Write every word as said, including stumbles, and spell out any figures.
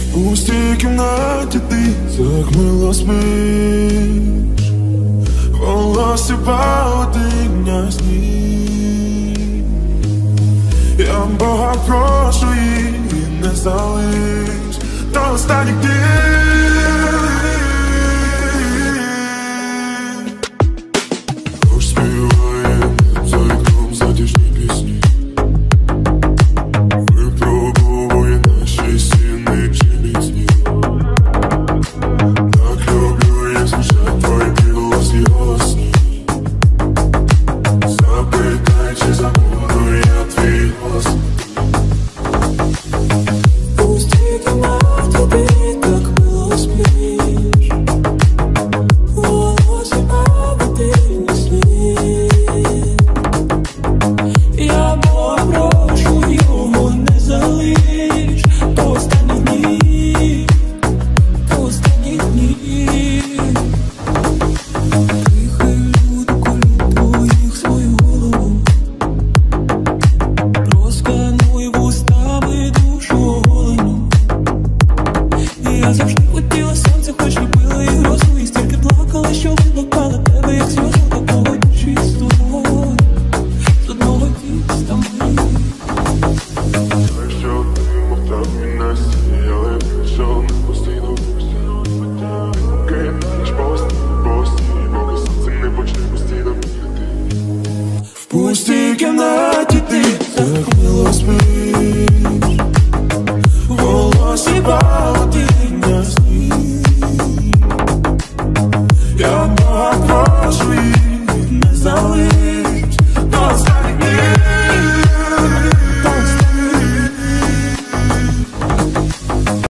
У пустій кімнаті ти так мило спиш, волосся павутиння сніг. Я Бога прошу її не залиш до останніх днів. Хоч співаєм за вікном затяжні пісні, випробовує наші стіни чи міцні. Так люблю, як звучать твої підлосні голосні. Запитай, чи забуду я твій голос. Пусті кімнаті ти так мило спиш, волосся павутиння сніг. Я Бога прошу, його не залиш до останніх днів, до останніх днів. Тихо люди колють твоїх свою голову, проскануй вустами душу оголену. Я завжди